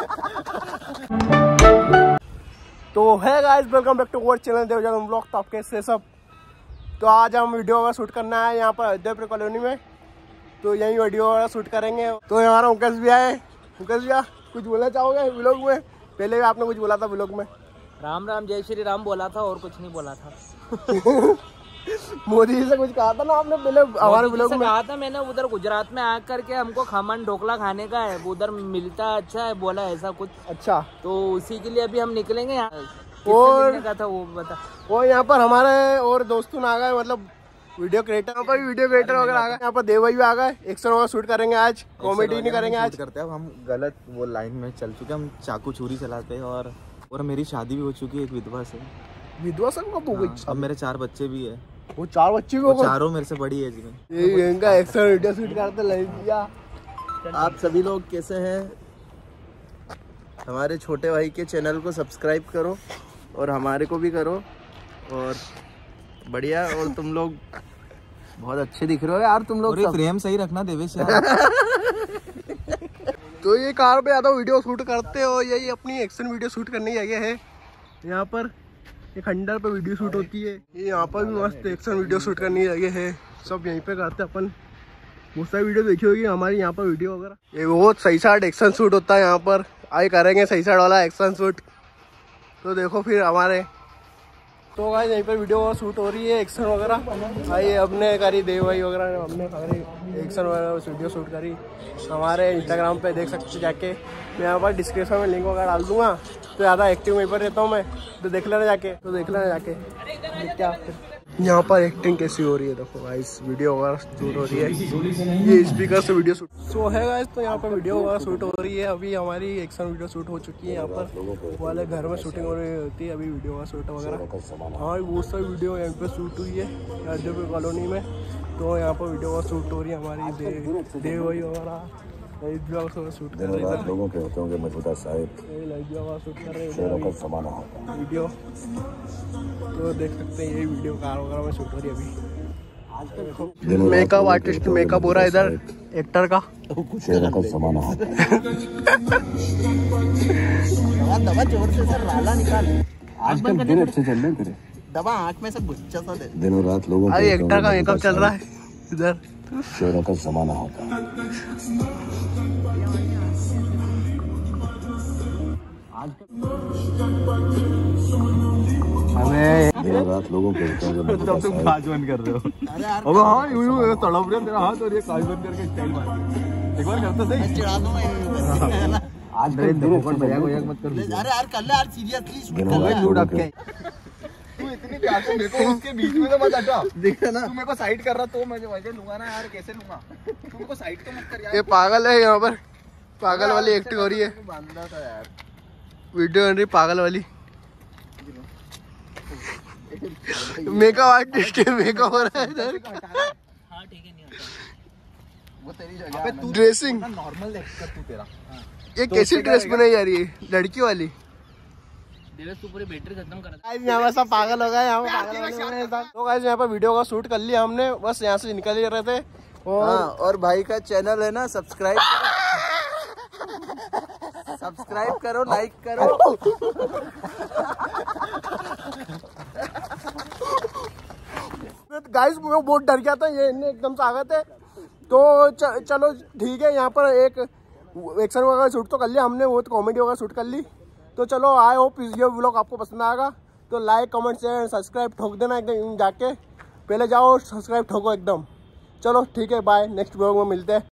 तो है guys, welcome back to our channel Devjan blog. तो आपके से सब, तो आज हम वीडियो वगैरह शूट करना है यहाँ पर अयोध्यापुर कॉलोनी में। तो यही वीडियो वगैरह शूट करेंगे। तो हमारा मुकेश भी आए। मुकेश भैया कुछ बोलना चाहोगे व्लॉग में? पहले भी आपने कुछ बोला था व्लॉग में। राम राम जय श्री राम बोला था और कुछ नहीं बोला था। मोदी जी से कुछ कहा था ना आपने पहले हमारे व्लॉग में? कहा था मैंने, उधर गुजरात में आकर के हमको खमन ढोकला खाने का है, उधर मिलता अच्छा है, बोला ऐसा कुछ। अच्छा, तो उसी के लिए अभी हम निकलेंगे यहाँ। और का था वो बता। वो यहाँ पर हमारे और दोस्तों आ गए, मतलब वीडियो क्रिएटर, यहाँ पर वीडियो क्रिएटर वगैरह आ गए। यहाँ पर देव भाई भी आ गए। एक्शन वगैरह शूट करेंगे आज, कॉमेडी नहीं करेंगे आज। करते हैं हम गलत वो लाइन में चल चुके, हम चाकू छुरी चलाते हैं। और मेरी शादी भी हो चुकी है एक विधवा से। विधवा से कब हो गई? अब मेरे 4 बच्चे भी है। वो 4 बच्चे भी, चारों मेरे से बड़ी एज में। ये इनका एक्शन वीडियो शूट करते लड़कियां। आप सभी लोग कैसे हैं? हमारे छोटे भाई के चैनल को सब्सक्राइब करो और हमारे को भी करो। और बढ़िया, और तुम लोग बहुत अच्छे दिख रहे हो यार तुम लोग। फ्रेम सही रखना देवेश यार। तो ये कार पे आता वीडियो शूट करते हो, यही अपनी एक्शन वीडियो शूट करने की जगह है। यहाँ पर एक खंडर पे वीडियो शूट होती है। ये यहाँ पर भी मस्त एक्शन वीडियो शूट करने की जगह है। सब यहीं पे करते हैं अपन। बहुत सारी वीडियो देखी होगी हमारी यहाँ पर वीडियो वगैरह। ये बहुत सही साइड एक्शन शूट होता है यहाँ पर। आइए करेंगे सही साइड वाला एक्शन शूट। तो देखो फिर हमारे तो गाइस यहीं पर वीडियो शूट हो रही है, एक्शन वगैरह। आइए हमने करी, देव भाई वगैरह हमने करी एक्शन वगैरह वीडियो शूट करी। हमारे इंस्टाग्राम पे देख सकते जाके। मैं यहाँ पर डिस्क्रिप्शन में लिंक वगैरह डाल दूंगा। तो ज़्यादा एक्टिव वहीं पर रहता हूँ मैं, तो देख लेना जाके। क्या यहाँ पर एक्टिंग कैसी हो रही है देखो गाइस। वीडियो वगैरह शूट हो रही है, ये स्पीकर से वीडियो शूट सो है गाइस। तो यहाँ पर वीडियो वगैरह शूट हो रही है। अभी हमारी एक्शन वीडियो शूट हो चुकी है। यहाँ पर वाले घर में शूटिंग हो रही होती है अभी, वीडियो वगैरह शूट वगैरह। हाँ, बहुत सारी वीडियो यहाँ पे शूट हुई है अयोध्यापुर कॉलोनी में। तो यहाँ पर वीडियो वगैरह शूट हो रही है हमारी। देव भाई वगैरह शूट कर रहे हैं। लोगों के होते होंगे मौजूदा साहिब शूट कर रहे हैं वीडियो। तो देख सकते हैं ये वीडियो कार वगैरह में शूट हो रही है अभी। मेकअप आर्टिस्ट मेकअप हो रहा है इधर एक्टर का। दवा जोर से सर, राला निकाल। आजकल दिन अच्छे चल रहे हैं। दवा आँख में से गुच्छा सा दे। दिनों रात लोगों अरे एक्टर का मेकअप चल रहा है इधर। शेरों का जमाना होता है। रात लोगों के तब तुम काज बंद कर रहे हो। अब हाँ यूं तड़प रहे तेरा हाथ और ये काज बंद करके स्टाइल मार रहे। एक बार करता सही, चिढ़ा दूंगा आज। मत कर। अरे यार कर ले यार, सीरियसली तू इतनी प्यार से देखो, उसके बीच में तो मत हटा। देख ना तू मेरे को साइड कर रहा, तो मैं वैसे लूंगा ना यार, कैसे लूंगा? तू मेरे को साइड तो मत कर यार। ये पागल है, यहाँ पर पागल वाली एक्टिंग हो रही है। बांधा था यार वीडियो बन रही पागल वाली। मेकअप आर्टिस्ट मेकअप हो रहा है इधर। हाँ ठीक है, नहीं होता वो तेरी जगह। अबे तू ड्रेसिंग नॉर्मल देख कर तू तेरा। ये कैसी ड्रेस बनाई जा रही है लड़की वाली? देवेश तू पूरी बैटरी खत्म कर। यहाँ पर सब पागल हो गए, यहाँ पर पागल हो गए। तो गाइस यहाँ पर वीडियो का शूट कर लिया हमने, बस यहाँ से निकल ही रहे थे। और भाई का चैनल है ना, सब्सक्राइब करो, लाइक करो। गाइस वो बहुत डर गया था, ये एकदम से आ गए थे। तो चलो ठीक है, यहाँ पर एक एक्शन वगैरह शूट तो कर लिया हमने, वो तो कॉमेडी वगैरह शूट कर ली। तो चलो आई होप ये व्लॉग आपको पसंद आएगा। तो लाइक कमेंट शेयर सब्सक्राइब ठोक देना एकदम जाके। पहले जाओ सब्सक्राइब ठोको एकदम। चलो ठीक है, बाय, नेक्स्ट व्लॉग में मिलते हैं।